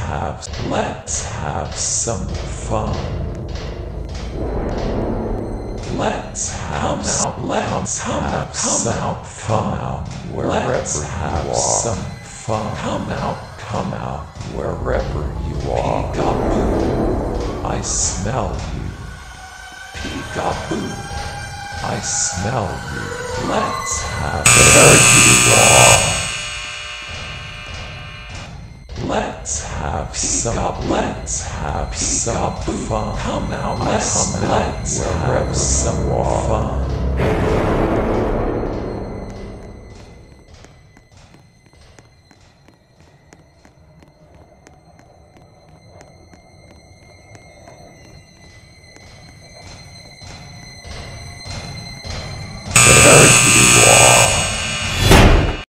have some fun. Let's have some fun wherever you are. Some fun. Come out wherever you are. Peekaboo, I smell you. Peekaboo, I smell you. Let's have there you are. Let's have some fun. Come out, let's have some fun.